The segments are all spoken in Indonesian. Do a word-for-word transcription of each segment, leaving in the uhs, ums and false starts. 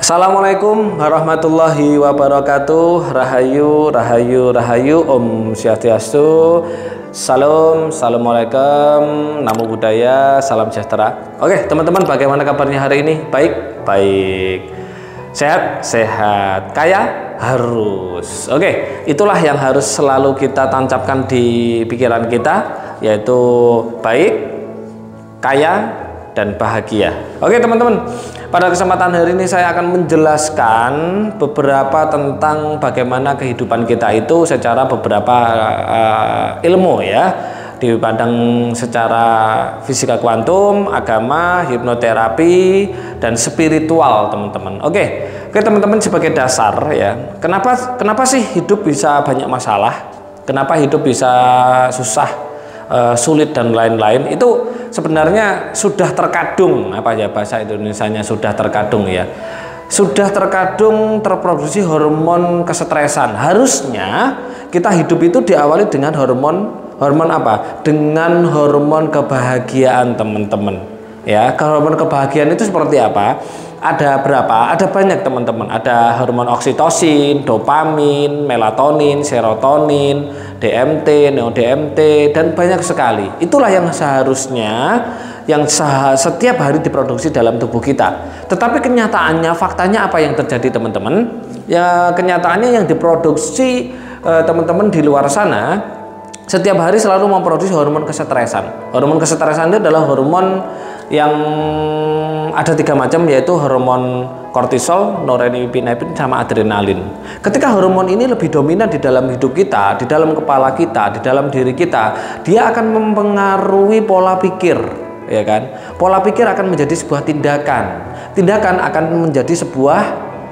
Assalamualaikum warahmatullahi wabarakatuh. Rahayu, rahayu, rahayu. Om Swastiastu. Salam, assalamualaikum, namo buddhaya, salam sejahtera. Oke, teman-teman, bagaimana kabarnya hari ini? Baik, baik. Sehat, sehat. Kaya, harus. Oke, itulah yang harus selalu kita tancapkan di pikiran kita, yaitu baik, kaya, dan bahagia. Oke, teman-teman. Pada kesempatan hari ini saya akan menjelaskan beberapa tentang bagaimana kehidupan kita itu secara beberapa uh, ilmu ya, dipandang secara fisika kuantum, agama, hipnoterapi, dan spiritual, teman-teman. Oke, oke teman-teman, sebagai dasar ya, kenapa kenapa sih hidup bisa banyak masalah? Kenapa hidup bisa susah? Uh, sulit dan lain-lain, itu sebenarnya sudah terkadung, apa ya bahasa Indonesianya, sudah terkadung ya, sudah terkadung terproduksi hormon kesetresan. Harusnya kita hidup itu diawali dengan hormon hormon apa? Dengan hormon kebahagiaan, teman-teman ya. Hormon kebahagiaan itu seperti apa? Ada berapa? Ada banyak, teman-teman. Ada hormon oksitosin, dopamin, melatonin, serotonin, D M T, neo-D M T, dan banyak sekali. Itulah yang seharusnya yang setiap hari diproduksi dalam tubuh kita. Tetapi kenyataannya, faktanya apa yang terjadi, teman-teman? Ya, kenyataannya yang diproduksi teman-teman di luar sana setiap hari selalu memproduksi hormon kesetresan. Hormon kesetresan itu adalah hormon yang ada tiga macam, yaitu hormon kortisol, norepinefrin, sama adrenalin. Ketika hormon ini lebih dominan di dalam hidup kita, di dalam kepala kita, di dalam diri kita, dia akan mempengaruhi pola pikir, ya kan? Pola pikir akan menjadi sebuah tindakan. Tindakan akan menjadi sebuah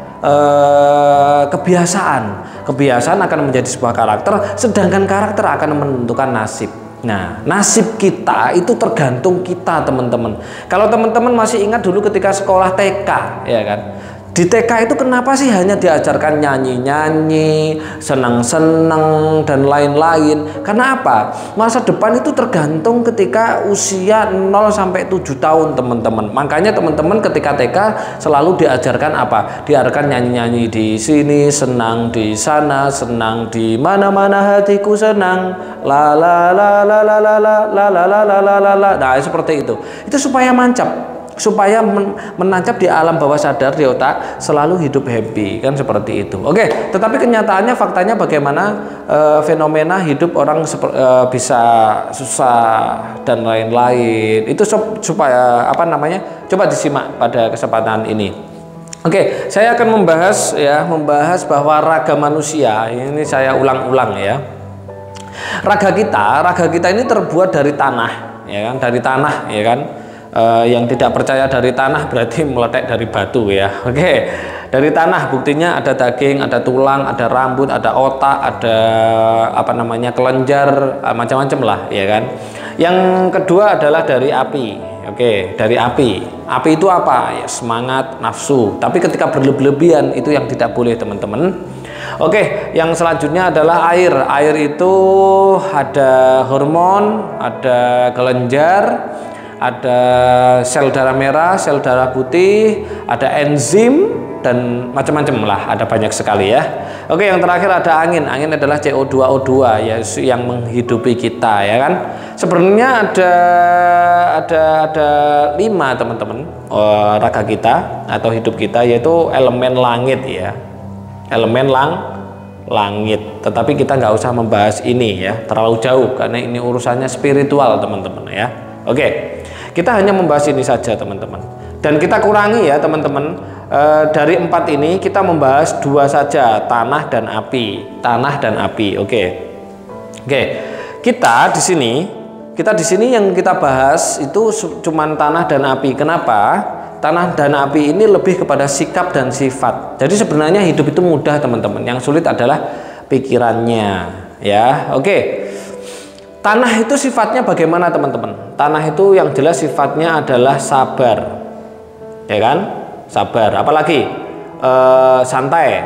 eh, kebiasaan. Kebiasaan akan menjadi sebuah karakter, sedangkan karakter akan menentukan nasib. Nah, nasib kita itu tergantung kita, teman-teman. Kalau teman-teman masih ingat dulu ketika sekolah T K, ya kan? Di T K itu kenapa sih hanya diajarkan nyanyi-nyanyi, senang-senang, dan lain-lain? Karena apa? Masa depan itu tergantung ketika usia nol sampai tujuh tahun, teman-teman. Makanya teman-teman ketika T K selalu diajarkan apa? Diajarkan nyanyi-nyanyi di sini, senang di sana, senang di mana-mana hatiku senang. La la la la la la la la la la la la la la. Nah, seperti itu. Itu supaya mancap. Supaya menancap di alam bawah sadar, di otak, selalu hidup happy, kan seperti itu. Oke, tetapi kenyataannya, faktanya bagaimana e, fenomena hidup orang e, bisa susah dan lain-lain. Itu supaya apa namanya? Coba disimak pada kesempatan ini. Oke, saya akan membahas ya, membahas bahwa raga manusia, ini saya ulang-ulang ya. Raga kita, raga kita ini terbuat dari tanah, ya kan? Dari tanah, ya kan? Uh, yang tidak percaya dari tanah berarti meletek dari batu ya. Oke, okay. Dari tanah buktinya ada daging, ada tulang, ada rambut, ada otak, ada apa namanya kelenjar, uh, macam-macam lah ya kan. Yang kedua adalah dari api. Oke, okay. Dari api. Api itu apa? Ya, semangat, nafsu. Tapi ketika berlebihan itu yang tidak boleh, teman-teman. Oke, okay. Yang selanjutnya adalah air. Air itu ada hormon, ada kelenjar, ada sel darah merah, sel darah putih, ada enzim, dan macam-macam lah, ada banyak sekali ya. Oke, yang terakhir ada angin. Angin adalah C O dua O dua ya, yang menghidupi kita ya kan. Sebenarnya ada ada ada lima, teman-teman, oh, raga kita atau hidup kita, yaitu elemen langit ya. Elemen lang langit. Tetapi kita nggak usah membahas ini ya, terlalu jauh karena ini urusannya spiritual, teman-teman ya. Oke. Kita hanya membahas ini saja, teman-teman. Dan kita kurangi ya, teman-teman. E, dari empat ini kita membahas dua saja, tanah dan api. Tanah dan api. Oke. Oke. Kita di sini, kita di sini yang kita bahas itu cuman tanah dan api. Kenapa? Tanah dan api ini lebih kepada sikap dan sifat. Jadi sebenarnya hidup itu mudah, teman-teman. Yang sulit adalah pikirannya, ya. Oke. Tanah itu sifatnya bagaimana, teman-teman? Tanah itu yang jelas sifatnya adalah sabar, ya kan? Sabar. Apalagi e, santai,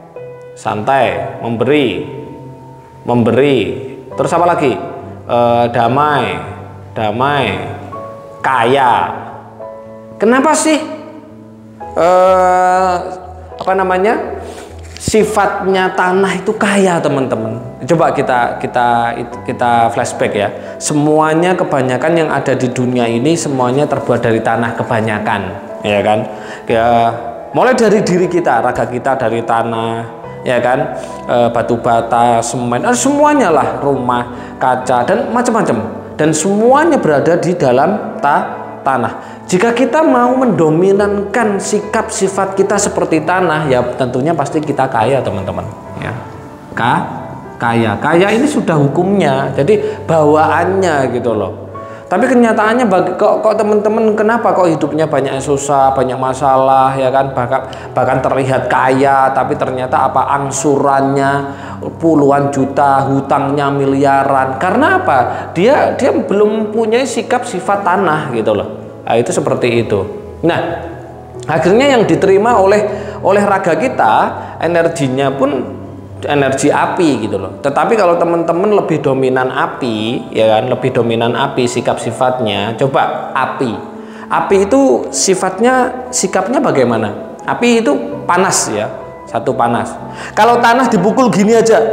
santai, memberi, memberi. Terus apa lagi? E, damai, damai, kaya. Kenapa sih eh, apa namanya, sifatnya tanah itu kaya teman-teman. Coba kita kita kita flashback ya. Semuanya kebanyakan yang ada di dunia ini semuanya terbuat dari tanah kebanyakan, ya kan? Ya, mulai dari diri kita, raga kita dari tanah, ya kan? E, batu bata, semen, eh, semuanya lah, rumah, kaca dan macam-macam. Dan semuanya berada di dalam ta tanah. Jika kita mau mendominankan sikap sifat kita seperti tanah, ya tentunya pasti kita kaya teman-teman. Ya, Ka kaya, kaya ini sudah hukumnya. Jadi bawaannya gitu loh. Tapi kenyataannya bagi, kok, kok teman-teman kenapa kok hidupnya banyak susah, banyak masalah, ya kan? Bahkan bahkan terlihat kaya, tapi ternyata apa, angsurannya puluhan juta, hutangnya miliaran. Karena apa? Dia dia belum punya sikap sifat tanah gitu loh. Nah, itu seperti itu. Nah, akhirnya yang diterima oleh oleh raga kita, energinya pun energi api gitu loh. Tetapi kalau teman-teman lebih dominan api, ya kan, lebih dominan api sikap sifatnya, coba api. Api itu sifatnya, sikapnya bagaimana? Api itu panas ya, satu panas. Kalau tanah dipukul gini aja,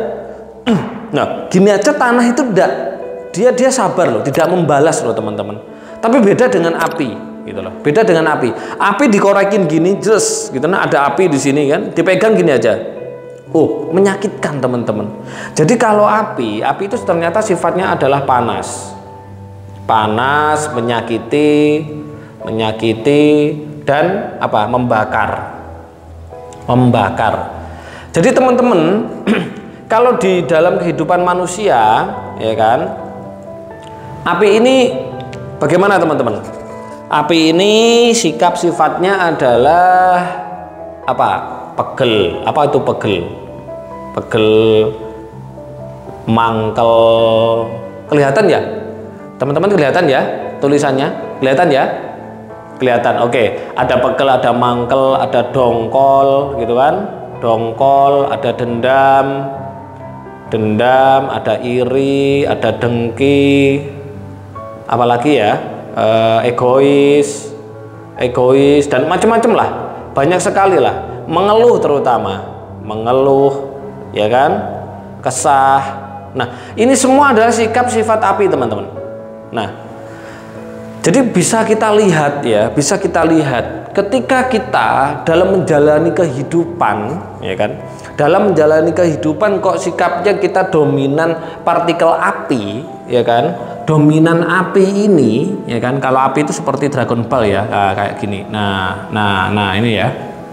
nah gini aja tanah itu tidak, dia dia sabar loh, tidak membalas loh teman-teman. Tapi beda dengan api, gitu loh. Beda dengan api. Api dikorekin gini, jelas, gitu. Nah ada api di sini kan, dipegang gini aja. Oh, menyakitkan teman-teman. Jadi kalau api, api itu ternyata sifatnya adalah panas. Panas, menyakiti, menyakiti dan apa? Membakar. Membakar. Jadi teman-teman, kalau di dalam kehidupan manusia, ya kan? Api ini bagaimana teman-teman? Api ini sikap sifatnya adalah apa? Pegel. Apa itu pegel? Pegel, mangkel. Kelihatan ya? Teman-teman kelihatan ya tulisannya? Kelihatan ya? Kelihatan. Oke, ada pegel, ada mangkel, ada dongkol gitu kan? Dongkol, ada dendam. Dendam, ada iri, ada dengki. Apalagi ya? E, egois. Egois dan macam-macam lah. Banyak sekali lah. Mengeluh terutama, mengeluh, ya kan, kesah. Nah, ini semua adalah sikap sifat api teman-teman. Nah, jadi bisa kita lihat ya, bisa kita lihat ketika kita dalam menjalani kehidupan, ya kan, dalam menjalani kehidupan kok sikapnya kita dominan partikel api, ya kan, dominan api ini, ya kan. Kalau api itu seperti Dragon Ball ya, nah, kayak gini. Nah, nah, nah ini ya.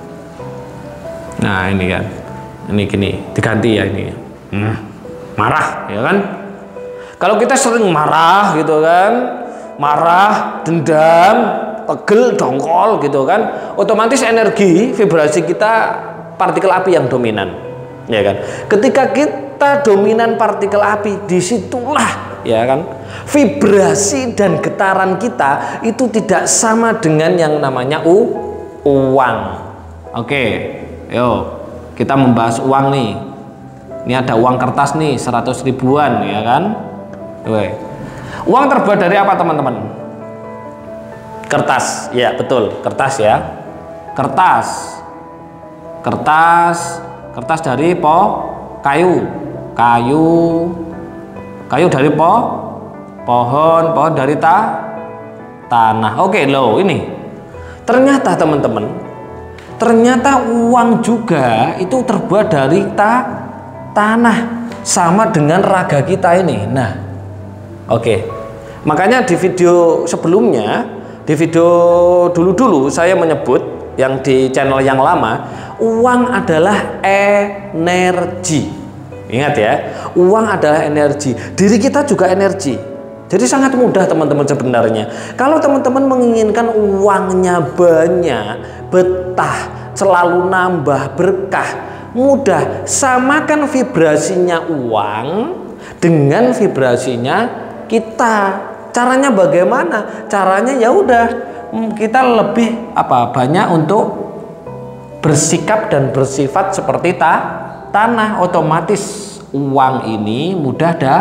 Nah ini kan, ini gini, diganti ya ini, hmm, marah ya kan. Kalau kita sering marah gitu kan, marah, dendam, pegel, dongkol gitu kan, otomatis energi vibrasi kita partikel api yang dominan, ya kan. Ketika kita dominan partikel api, disitulah ya kan vibrasi dan getaran kita itu tidak sama dengan yang namanya u uang. Oke. Yo, kita membahas uang nih. Ini ada uang kertas nih, seratus ribuan ya kan. Oke. Uang terbuat dari apa teman-teman? Kertas, ya betul, kertas ya. Kertas. Kertas, kertas dari po kayu. Kayu. Kayu dari po pohon, pohon dari ta tanah. Oke, loh ini. Ternyata teman-teman, ternyata uang juga itu terbuat dari ta tanah, sama dengan raga kita ini. Nah, oke. Okay. Makanya di video sebelumnya, di video dulu-dulu saya menyebut yang di channel yang lama, uang adalah energi. Ingat ya, uang adalah energi. Diri kita juga energi. Jadi sangat mudah teman-teman sebenarnya. Kalau teman-teman menginginkan uangnya banyak, betah, selalu nambah, berkah, mudah. Samakan vibrasinya uang dengan vibrasinya kita. Caranya bagaimana? Caranya ya udah, kita lebih apa? Banyak untuk bersikap dan bersifat seperti ta tanah. Otomatis uang ini mudah dah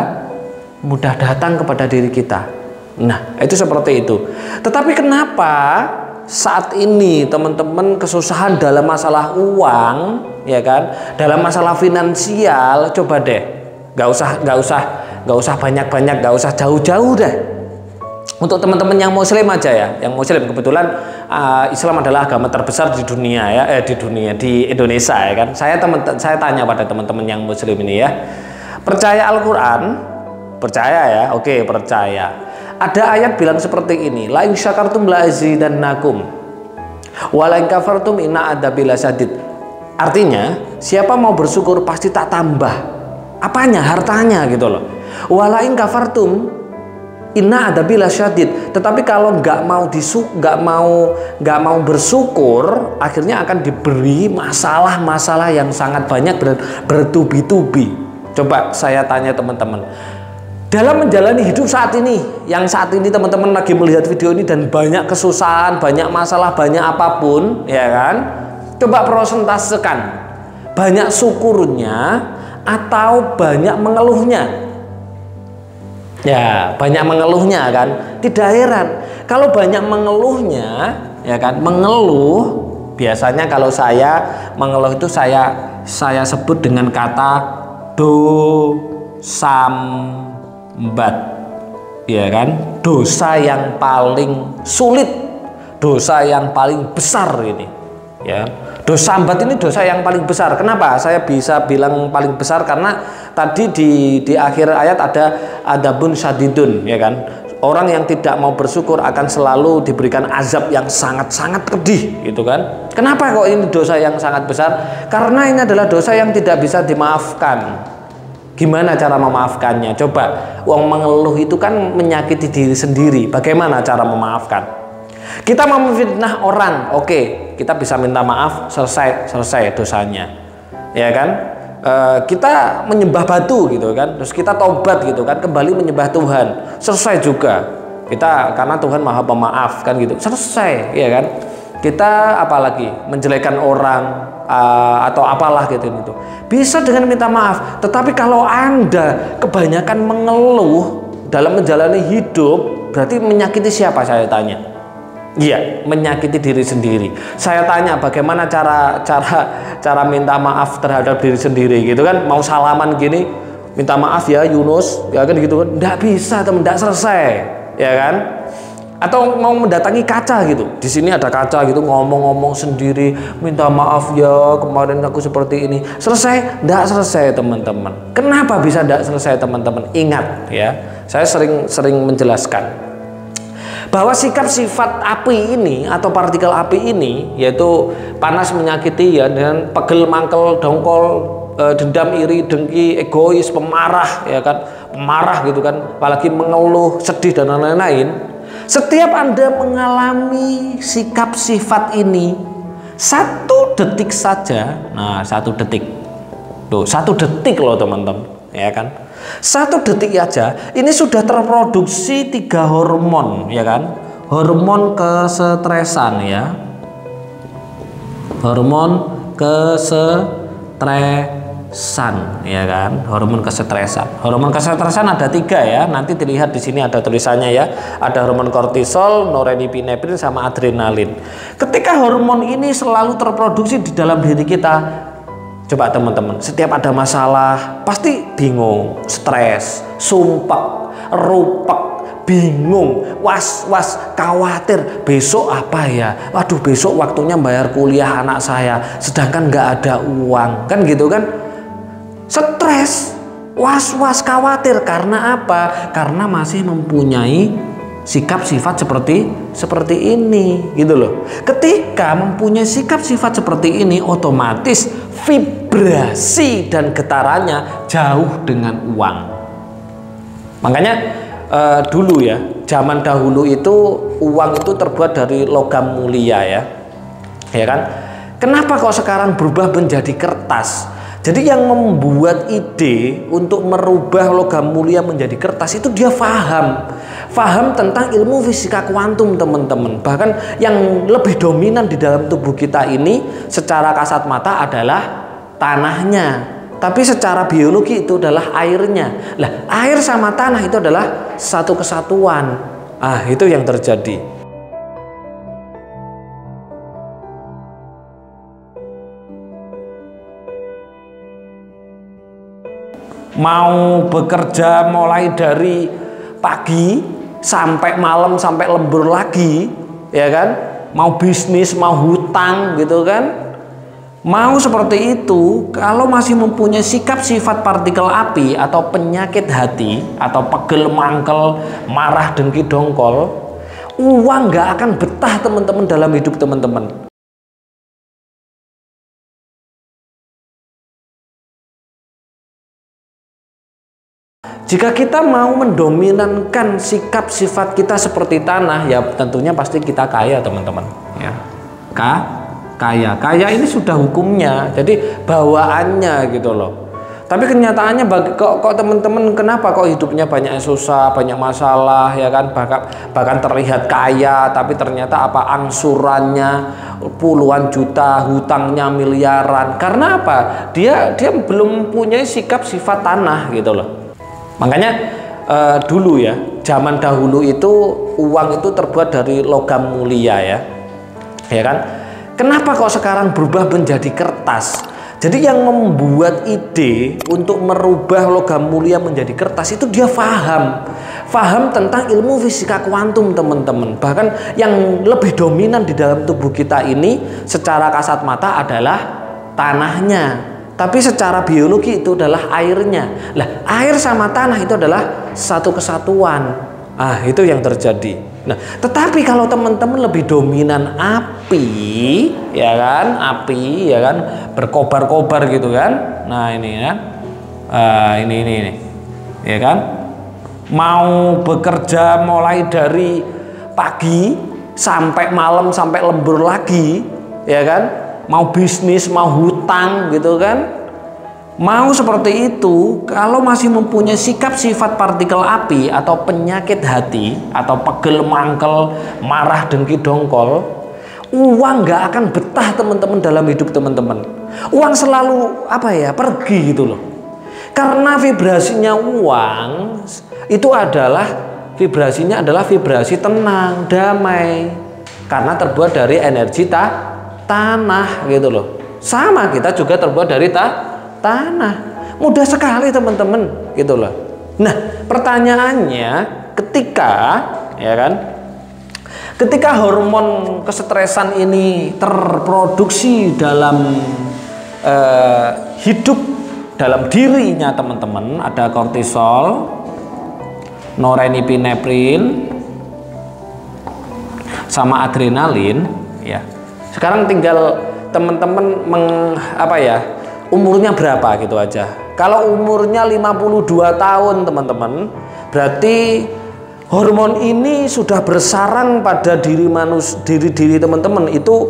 mudah datang kepada diri kita. Nah, itu seperti itu. Tetapi kenapa saat ini teman-teman kesusahan dalam masalah uang, ya kan, dalam masalah finansial, coba deh, nggak usah nggak usah nggak usah banyak-banyak, nggak usah jauh-jauh deh. Untuk teman-teman yang muslim aja ya, yang muslim kebetulan uh, Islam adalah agama terbesar di dunia ya, eh di dunia di Indonesia ya kan. Saya teman saya tanya pada teman-teman yang muslim ini ya, percaya Al-Quran, percaya ya, oke percaya. Ada ayat bilang seperti ini, la in syakartum la azidannakum wa la in kafartum inna adzabi lasyadid. Artinya, siapa mau bersyukur pasti tak tambah. Apanya? Hartanya gitu loh. Wa la in kafartum inna adzabi lasyadid. Tetapi kalau nggak mau disu nggak mau nggak mau bersyukur, akhirnya akan diberi masalah-masalah yang sangat banyak ber, bertubi-tubi. Coba saya tanya teman-teman, dalam menjalani hidup saat ini, yang saat ini teman-teman lagi melihat video ini dan banyak kesusahan, banyak masalah, banyak apapun, ya kan? Coba prosentasekan, banyak syukurnya atau banyak mengeluhnya? Ya, banyak mengeluhnya kan? Tidak heran kalau banyak mengeluhnya, ya kan? Mengeluh, biasanya kalau saya mengeluh itu saya saya sebut dengan kata do sambat, ya kan, dosa yang paling sulit, dosa yang paling besar ini, ya. Dosa sambat ini dosa yang paling besar. Kenapa saya bisa bilang paling besar? Karena tadi di di akhir ayat ada adabun syadidun, ya kan. Orang yang tidak mau bersyukur akan selalu diberikan azab yang sangat-sangat pedih, gitu kan. Kenapa kok ini dosa yang sangat besar? Karena ini adalah dosa yang tidak bisa dimaafkan. Gimana cara memaafkannya? Coba, uang mengeluh itu kan menyakiti diri sendiri. Bagaimana cara memaafkan? Kita mau memfitnah orang, oke, kita bisa minta maaf, selesai selesai dosanya, ya kan? E, kita menyembah batu gitu kan, terus kita tobat gitu kan, kembali menyembah Tuhan, selesai juga. Kita karena Tuhan Maha Pemaaf kan gitu, selesai, ya kan? Kita apalagi menjelekan orang uh, atau apalah gitu itu bisa dengan minta maaf. Tetapi kalau Anda kebanyakan mengeluh dalam menjalani hidup, berarti menyakiti siapa? Saya tanya. Iya, menyakiti diri sendiri. Saya tanya bagaimana cara cara cara minta maaf terhadap diri sendiri gitu kan? Mau salaman gini, minta maaf ya Yunus, ya kan gitu kan? Nggak bisa teman, nggak selesai, ya kan? Atau mau mendatangi kaca gitu, di sini ada kaca gitu, ngomong-ngomong sendiri, minta maaf ya kemarin aku seperti ini, selesai? Nggak selesai teman-teman. Kenapa bisa nggak selesai teman-teman? Ingat ya, saya sering-sering menjelaskan bahwa sikap sifat api ini atau partikel api ini, yaitu panas menyakiti ya, dengan pegel, mangkel, dongkol, e, dendam, iri, dengki, egois, pemarah, ya kan, pemarah gitu kan, apalagi mengeluh, sedih dan lain-lain. Setiap Anda mengalami sikap sifat ini satu detik saja, nah satu detik, tuh satu detik loh teman-teman, ya kan? Satu detik aja ini sudah terproduksi tiga hormon, ya kan? Hormon kesetresan ya, hormon kesetresan, ya kan? Hormon kesetresan. Hormon kesetresan ada tiga ya. Nanti dilihat di sini ada tulisannya ya. Ada hormon kortisol, norepinefrin, sama adrenalin. Ketika hormon ini selalu terproduksi di dalam diri kita, coba teman-teman, setiap ada masalah pasti bingung, stres, sumpek, rupek, bingung, was-was, khawatir, besok apa ya? Waduh, besok waktunya bayar kuliah anak saya, sedangkan nggak ada uang, kan gitu kan? Stres, was-was, khawatir karena apa? Karena masih mempunyai sikap sifat seperti seperti ini, gitu loh. Ketika mempunyai sikap sifat seperti ini, otomatis vibrasi dan getarannya jauh dengan uang. Makanya eh, dulu ya, zaman dahulu itu uang itu terbuat dari logam mulia ya, ya kan? Kenapa kok sekarang berubah menjadi kertas? Jadi yang membuat ide untuk merubah logam mulia menjadi kertas itu dia paham. Paham tentang ilmu fisika kuantum teman-teman. Bahkan yang lebih dominan di dalam tubuh kita ini secara kasat mata adalah tanahnya. Tapi secara biologi itu adalah airnya. Lah, air sama tanah itu adalah satu kesatuan. Ah, itu yang terjadi. mau bekerja mulai dari pagi sampai malam sampai lembur lagi, ya kan? Mau bisnis, mau hutang gitu kan? Mau seperti itu, kalau masih mempunyai sikap sifat partikel api atau penyakit hati atau pegel mangkel, marah dengki dongkol, uang nggak akan betah teman-teman dalam hidup teman-teman. Jika kita mau mendominankan sikap sifat kita seperti tanah, ya tentunya pasti kita kaya teman-teman. Ya, Ka kaya, kaya ini sudah hukumnya, jadi bawaannya gitu loh. Tapi kenyataannya bagi, kok, kok teman-teman kenapa kok hidupnya banyak susah, banyak masalah, ya kan? Bahkan, bahkan terlihat kaya, tapi ternyata apa angsurannya puluhan juta, hutangnya miliaran. Karena apa? Dia dia belum punya sikap sifat tanah gitu loh. Makanya eh, dulu ya, zaman dahulu itu uang itu terbuat dari logam mulia ya, ya kan? Kenapa kok sekarang berubah menjadi kertas? Jadi yang membuat ide untuk merubah logam mulia menjadi kertas itu dia paham, paham tentang ilmu fisika kuantum teman-teman. Bahkan yang lebih dominan di dalam tubuh kita ini secara kasat mata adalah tanahnya, tapi secara biologi itu adalah airnya. Lah, air sama tanah itu adalah satu kesatuan. Ah, itu yang terjadi. Nah, tetapi kalau teman-teman lebih dominan api, ya kan, api, ya kan, berkobar-kobar gitu kan. Nah ini kan, uh, ini ini ini, ya kan, mau bekerja mulai dari pagi sampai malam sampai lembur lagi, ya kan, mau bisnis, mau hutang gitu kan. Mau seperti itu, kalau masih mempunyai sikap sifat partikel api atau penyakit hati atau pegel mangkel, marah dengki dongkol, uang nggak akan betah teman-teman dalam hidup teman-teman. Uang selalu apa ya, pergi gitu loh. Karena vibrasinya uang itu adalah vibrasinya adalah vibrasi tenang, damai. Karena terbuat dari energi ta tanah gitu loh. Sama kita juga terbuat dari ta tanah. Mudah sekali teman-teman gitu loh. Nah, pertanyaannya ketika ya kan ketika hormon kesetresan ini terproduksi dalam eh, hidup dalam dirinya teman-teman, ada kortisol, norepinefrin sama adrenalin ya. Sekarang tinggal teman-teman meng apa ya umurnya berapa gitu aja. Kalau umurnya lima puluh dua tahun teman-teman, berarti hormon ini sudah bersarang pada diri manusia, diri diri teman-teman itu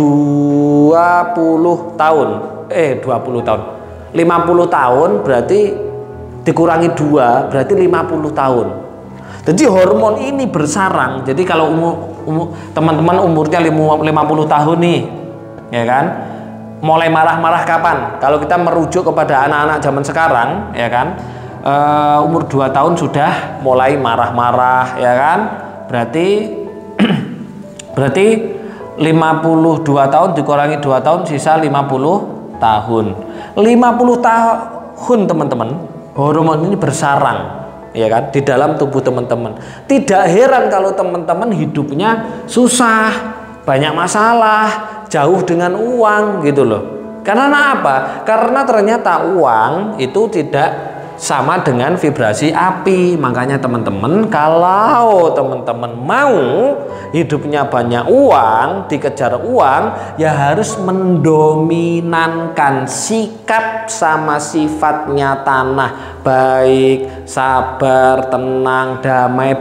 dua puluh tahun. Eh dua puluh tahun. lima puluh tahun berarti dikurangi dua berarti lima puluh tahun. Jadi hormon ini bersarang. Jadi kalau umur, umur teman-teman umurnya lima puluh tahun nih, ya kan? Mulai marah-marah kapan? Kalau kita merujuk kepada anak-anak zaman sekarang, ya kan, uh, umur dua tahun sudah mulai marah-marah, ya kan? Berarti berarti lima puluh dua tahun dikurangi dua tahun sisa lima puluh tahun. lima puluh tahun teman-teman, hormon ini bersarang, ya kan, di dalam tubuh teman-teman. Tidak heran kalau teman-teman hidupnya susah, banyak masalah, jauh dengan uang gitu loh. Karena apa? Karena ternyata uang itu tidak sama dengan vibrasi api. Makanya teman-teman, kalau teman-teman mau hidupnya banyak uang, dikejar uang, ya harus mendominankan sikap sama sifatnya tanah, baik, sabar, tenang, damai,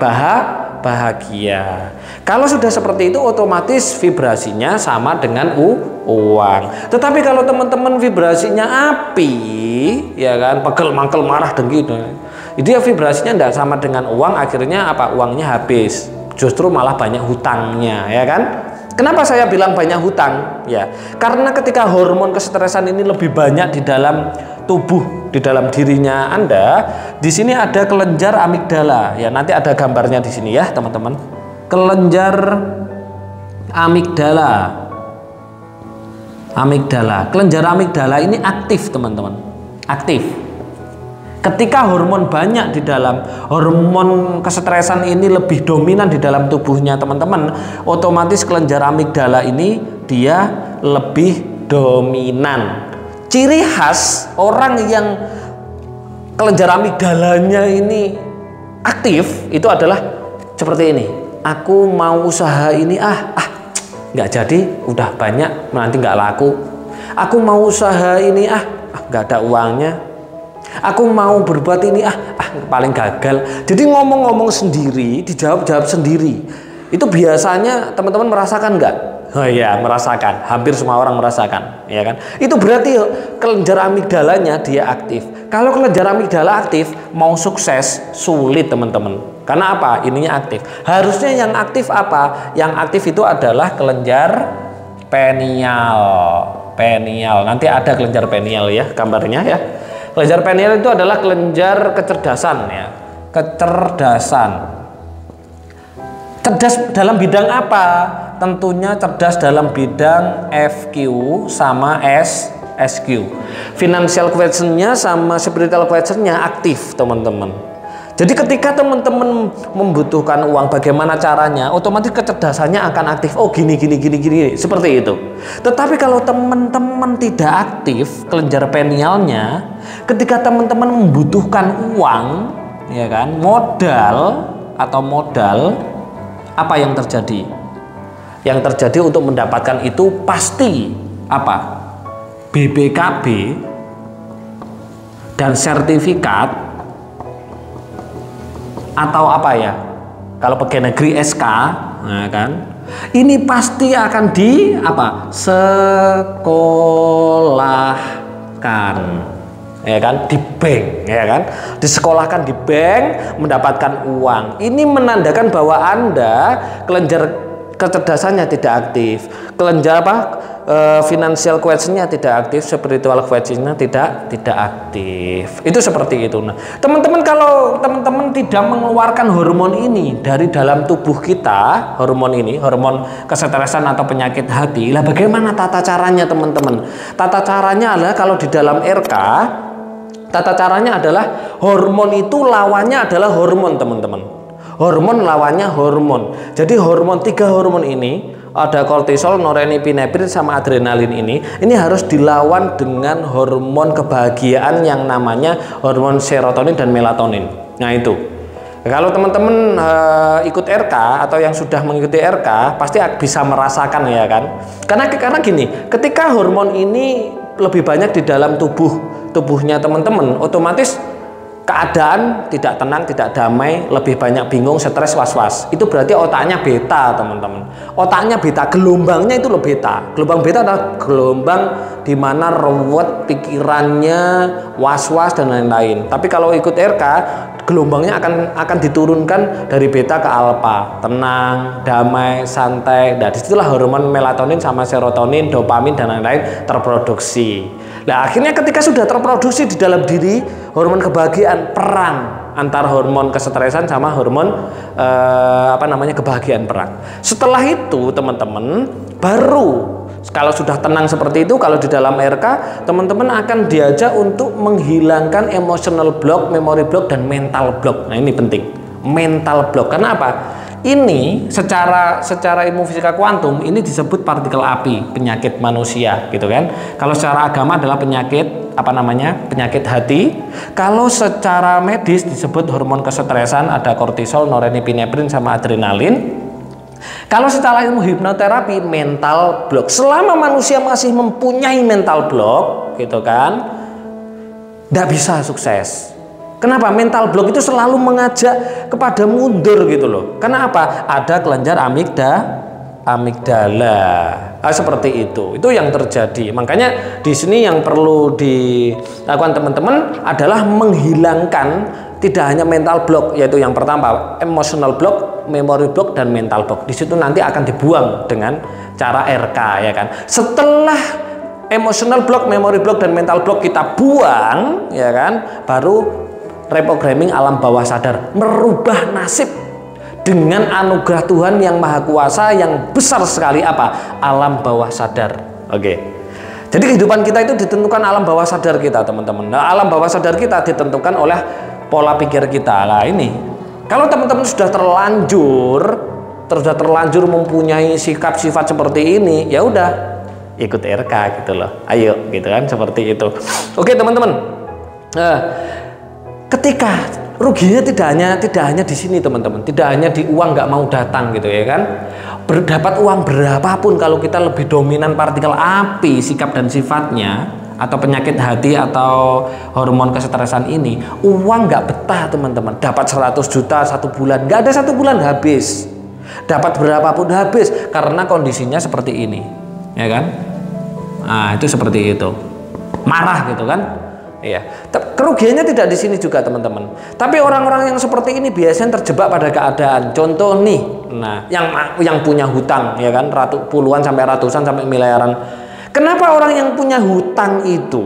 bahagia. Kalau sudah seperti itu, otomatis vibrasinya sama dengan u uang. Tetapi kalau teman-teman vibrasinya api, ya kan, pegel mangkel marah dengki, itu ya vibrasinya tidak sama dengan uang. Akhirnya apa? Uangnya habis, justru malah banyak hutangnya, ya kan? Kenapa saya bilang banyak hutang? Ya, karena ketika hormon kesetresan ini lebih banyak di dalam tubuh, di dalam dirinya Anda, di sini ada kelenjar amigdala. Ya, nanti ada gambarnya di sini ya, teman-teman. Kelenjar amigdala. Amigdala. Kelenjar amigdala ini aktif, teman-teman. Aktif. Ketika hormon banyak di dalam, hormon kesetresan ini lebih dominan di dalam tubuhnya teman-teman, otomatis kelenjar amigdala ini dia lebih dominan. Ciri khas orang yang kelenjar amigdalanya ini aktif itu adalah seperti ini. Aku mau usaha ini, ah, ah, nggak jadi, udah banyak, nanti nggak laku. Aku mau usaha ini, ah, ah nggak ada uangnya. Aku mau berbuat ini, ah, ah paling gagal. Jadi ngomong-ngomong sendiri, dijawab-jawab sendiri. Itu biasanya teman-teman merasakan nggak? Oh iya, merasakan. Hampir semua orang merasakan, ya kan? Itu berarti kelenjar amigdalanya dia aktif. Kalau kelenjar amigdala aktif, mau sukses sulit teman-teman. Karena apa? Ininya aktif. Harusnya yang aktif apa? Yang aktif itu adalah kelenjar penial. Penial. Nanti ada kelenjar penial ya, gambarnya ya. Kelenjar penial itu adalah kelenjar kecerdasan ya. Kecerdasan. Cerdas dalam bidang apa? Tentunya cerdas dalam bidang F Q sama S SQ. Financial quotient-nya sama spiritual quotient-nya aktif, teman-teman. Jadi ketika teman-teman membutuhkan uang, bagaimana caranya? Otomatis kecerdasannya akan aktif. Oh gini gini gini gini seperti itu. Tetapi kalau teman-teman tidak aktif kelenjar penialnya, ketika teman-teman membutuhkan uang, ya kan, modal atau modal, apa yang terjadi? Yang terjadi untuk mendapatkan itu pasti apa? B B K B dan sertifikat atau apa ya, kalau pegawai negeri S K, nah kan, ini pasti akan di apa, sekolahkan, ya kan, di bank, ya kan, disekolahkan di bank, mendapatkan uang. Ini menandakan bahwa Anda kelenjar kecerdasannya tidak aktif, kelenjar apa, e, financial quotient-nya tidak aktif, spiritual quotient-nya tidak tidak aktif. Itu seperti itu. Nah, teman-teman, kalau teman-teman tidak mengeluarkan hormon ini dari dalam tubuh kita, hormon ini, hormon kesetresan atau penyakit hati, lah bagaimana tata caranya teman-teman? Tata caranya adalah kalau di dalam R K, tata caranya adalah hormon itu lawannya adalah hormon teman-teman. Hormon lawannya hormon. Jadi hormon, tiga hormon ini, ada kortisol, norepinefrin sama adrenalin ini, ini harus dilawan dengan hormon kebahagiaan yang namanya hormon serotonin dan melatonin. Nah itu, kalau teman-teman uh, ikut R K atau yang sudah mengikuti R K pasti bisa merasakan, ya kan? Karena karena gini, ketika hormon ini lebih banyak di dalam tubuh tubuhnya teman-teman, otomatis keadaan tidak tenang, tidak damai, lebih banyak bingung, stres, was-was. Itu berarti otaknya beta, teman-teman. Otaknya beta, gelombangnya itu loh beta. Gelombang beta adalah gelombang di mana ruwet pikirannya, was-was dan lain-lain. Tapi kalau ikut R K, gelombangnya akan akan diturunkan dari beta ke alfa, tenang, damai, santai. Nah, disitulah hormon melatonin sama serotonin, dopamin dan lain-lain terproduksi. Nah, akhirnya ketika sudah terproduksi di dalam diri hormon kebahagiaan, perang antara hormon kesetresan sama hormon eh, apa namanya kebahagiaan perang. Setelah itu teman-teman baru kalau sudah tenang seperti itu, kalau di dalam R K teman-teman akan diajak untuk menghilangkan emotional block, memory block dan mental block. Nah ini penting, mental block. Karena apa? Ini secara secara ilmu fisika kuantum ini disebut partikel api, penyakit manusia, gitu kan. Kalau secara agama adalah penyakit apa namanya? Penyakit hati. Kalau secara medis disebut hormon kesetresan, ada kortisol, norepinefrin sama adrenalin. Kalau secara ilmu hipnoterapi, mental block. Selama manusia masih mempunyai mental block, gitu kan, tidak bisa sukses. Kenapa? Mental block itu selalu mengajak kepada mundur gitu loh. Karena apa? Ada kelenjar amigda, amigdala. Nah, seperti itu. Itu yang terjadi. Makanya di sini yang perlu dilakukan teman-teman adalah menghilangkan tidak hanya mental block, yaitu yang pertama emotional block, memory block dan mental block. Di situ nanti akan dibuang dengan cara R K, ya kan. Setelah emotional block, memory block dan mental block kita buang, ya kan, baru reprogramming alam bawah sadar, merubah nasib dengan anugerah Tuhan yang maha kuasa yang besar sekali, apa? Alam bawah sadar. Oke. Jadi kehidupan kita itu ditentukan alam bawah sadar kita, teman-teman. Nah, alam bawah sadar kita ditentukan oleh pola pikir kita. Lah ini, kalau teman-teman sudah terlanjur, sudah terlanjur mempunyai sikap sifat seperti ini, ya udah ikut R K gitu loh. Ayo, gitu kan, seperti itu. Oke, teman-teman. Nah, ketika ruginya tidak hanya tidak hanya di sini, teman-teman, tidak hanya di uang nggak mau datang gitu ya kan. Berdapat uang berapapun kalau kita lebih dominan partikel api sikap dan sifatnya, atau penyakit hati atau hormon kesetresan ini, uang nggak betah, teman-teman. Dapat seratus juta satu bulan, nggak ada satu bulan habis. Dapat berapapun habis karena kondisinya seperti ini, ya kan? Nah, itu seperti itu. Marah gitu kan? Iya, kerugiannya tidak di sini juga, teman-teman. Tapi orang-orang yang seperti ini biasanya terjebak pada keadaan. Contoh nih, nah, yang yang punya hutang, ya kan, ratu puluhan sampai ratusan sampai miliaran. Kenapa orang yang punya hutang itu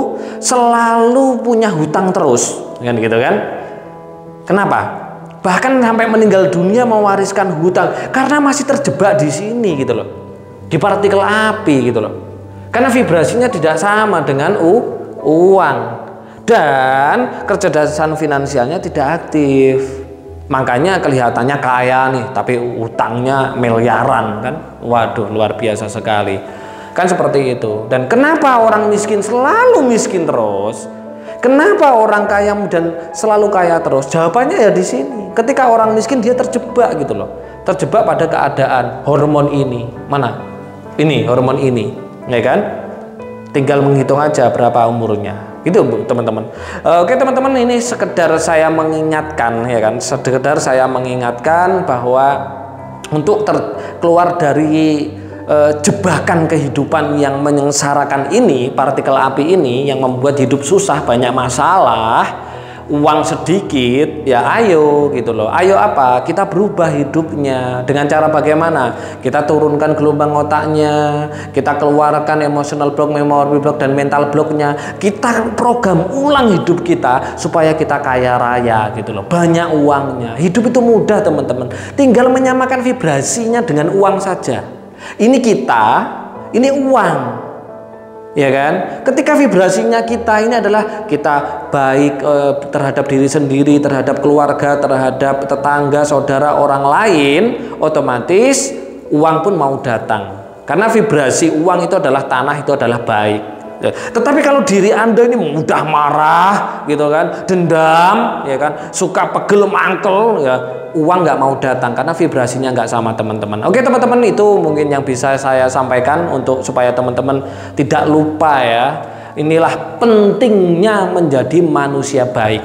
selalu punya hutang terus, kan gitu kan? Kenapa? Bahkan sampai meninggal dunia mewariskan hutang karena masih terjebak di sini gitu loh, di partikel api gitu loh. Karena vibrasinya tidak sama dengan u uang dan kecerdasan finansialnya tidak aktif, makanya kelihatannya kaya nih tapi utangnya miliaran kan. Waduh, luar biasa sekali kan, seperti itu. Dan kenapa orang miskin selalu miskin terus, kenapa orang kaya dan selalu kaya terus? Jawabannya ya di sini. Ketika orang miskin dia terjebak gitu loh, terjebak pada keadaan hormon ini, mana ini hormon ini, ya kan. Tinggal menghitung aja berapa umurnya. Itu teman-teman. Oke teman-teman, ini sekedar saya mengingatkan ya kan, sekedar saya mengingatkan bahwa untuk ter keluar dari eh, jebakan kehidupan yang menyengsarakan ini, partikel api ini yang membuat hidup susah, banyak masalah, uang sedikit, ya ayo gitu loh. Ayo apa? Kita berubah hidupnya. Dengan cara bagaimana? Kita turunkan gelombang otaknya, kita keluarkan emotional block, memory block, dan mental blocknya. Kita program ulang hidup kita supaya kita kaya raya gitu loh. Banyak uangnya. Hidup itu mudah, teman-teman. Tinggal menyamakan vibrasinya dengan uang saja. Ini kita, ini uang. Ya kan, ketika vibrasinya kita ini adalah kita baik e, terhadap diri sendiri, terhadap keluarga, terhadap tetangga, saudara, orang lain, otomatis uang pun mau datang. Karena vibrasi uang itu adalah tanah, itu adalah baik. Tetapi kalau diri Anda ini mudah marah gitu kan, dendam ya kan, suka pegel mangkel ya, uang nggak mau datang karena vibrasinya nggak sama, teman-teman. Oke teman-teman, itu mungkin yang bisa saya sampaikan untuk supaya teman-teman tidak lupa ya. Inilah pentingnya menjadi manusia baik.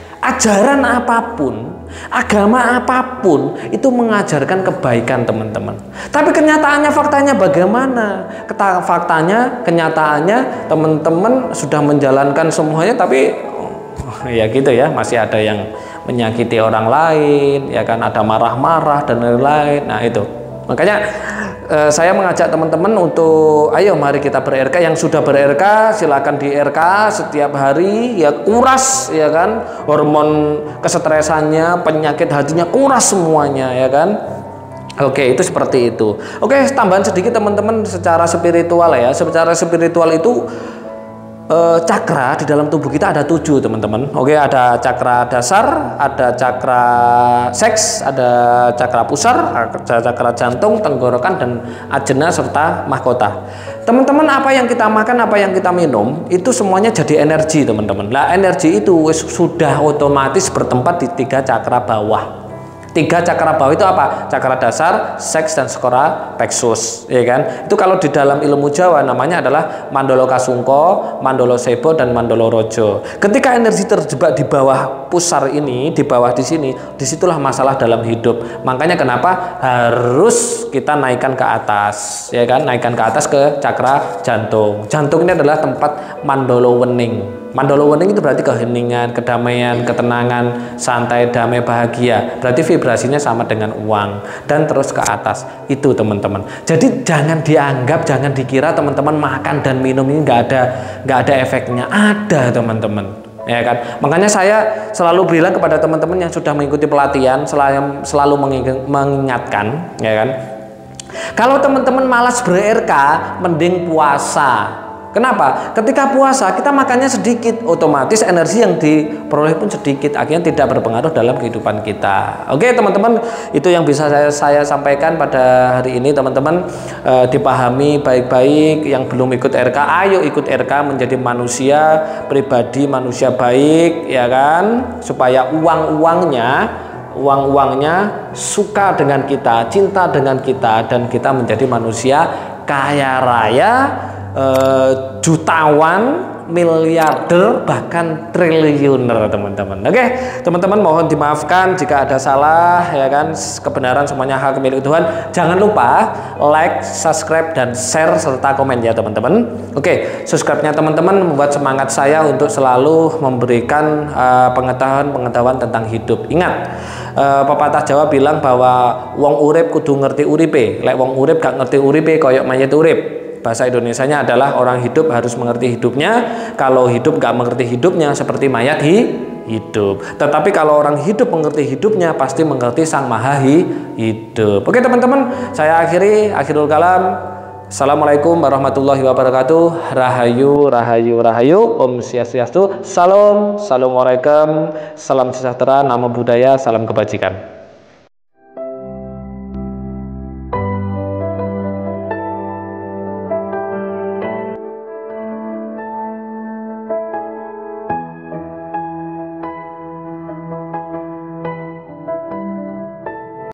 Ajaran apapun, agama apapun itu mengajarkan kebaikan, teman-teman. Tapi kenyataannya, faktanya bagaimana? Kata faktanya, kenyataannya teman-teman sudah menjalankan semuanya, tapi oh, ya gitu ya, masih ada yang menyakiti orang lain, ya kan, ada marah-marah dan lain-lain. Nah itu, makanya eh, saya mengajak teman-teman untuk ayo mari kita ber-R K. Yang sudah ber-R K silakan di R K setiap hari ya, kuras ya kan, hormon kesetresannya, penyakit hatinya kuras semuanya ya kan. Oke, itu seperti itu. Oke, tambahan sedikit teman-teman secara spiritual ya. Secara spiritual itu cakra di dalam tubuh kita ada tujuh, teman-teman. Oke, ada cakra dasar, ada cakra seks, ada cakra pusar, ada cakra jantung, tenggorokan, dan ajna serta mahkota. Teman-teman, apa yang kita makan, apa yang kita minum, itu semuanya jadi energi, teman-teman. Nah, energi itu sudah otomatis bertempat di tiga cakra bawah. Tiga cakra bawah itu apa? Cakra dasar, seks, dan skora plexus, ya kan? Itu kalau di dalam ilmu Jawa namanya adalah Mandolo Kasungko, Mandolo Sebo, dan Mandolo Rojo. Ketika energi terjebak di bawah pusar ini, di bawah di sini, disitulah masalah dalam hidup. Makanya kenapa harus kita naikkan ke atas, ya kan? Naikkan ke atas ke cakra jantung. Jantung ini adalah tempat Mandolo Wening. Mandolo Wening itu berarti keheningan, kedamaian, ketenangan, santai, damai, bahagia. Berarti vibrasinya sama dengan uang dan terus ke atas. Itu teman-teman. Jadi jangan dianggap, jangan dikira teman-teman makan dan minum ini nggak ada nggak ada efeknya. Ada, teman-teman. Ya kan? Makanya saya selalu bilang kepada teman-teman yang sudah mengikuti pelatihan, selalu selalu mengingatkan, ya kan? Kalau teman-teman malas ber-R K, mending puasa. Kenapa? Ketika puasa kita makannya sedikit, otomatis energi yang diperoleh pun sedikit, akhirnya tidak berpengaruh dalam kehidupan kita. Oke teman-teman, itu yang bisa saya, saya sampaikan pada hari ini teman-teman. E, dipahami baik-baik. Yang belum ikut R K, ayo ikut R K menjadi manusia pribadi, manusia baik, ya kan, supaya uang-uangnya uang-uangnya suka dengan kita, cinta dengan kita, dan kita menjadi manusia kaya raya, Uh, jutawan, miliarder, bahkan triliuner teman-teman. Oke teman-teman, mohon dimaafkan jika ada salah, ya kan, kebenaran semuanya hak milik Tuhan. Jangan lupa like, subscribe, dan share serta komen ya teman-teman. Oke, subscribe-nya teman-teman membuat semangat saya untuk selalu memberikan pengetahuan-pengetahuan uh, tentang hidup. Ingat, uh, pepatah Jawa bilang bahwa wong urip kudu ngerti uripe, lek wong urip gak ngerti uripe koyok mayit urip. Bahasa Indonesianya adalah orang hidup harus mengerti hidupnya. Kalau hidup gak mengerti hidupnya, seperti mayat hi, hidup. Tetapi kalau orang hidup mengerti hidupnya, pasti mengerti Sang Maha hi, hidup. Oke teman-teman, saya akhiri, akhirul kalam. Assalamualaikum warahmatullahi wabarakatuh. Rahayu, rahayu, rahayu. Om Swastiastu. Salam, assalamualaikum. Salam sejahtera, namo buddhaya, salam kebajikan.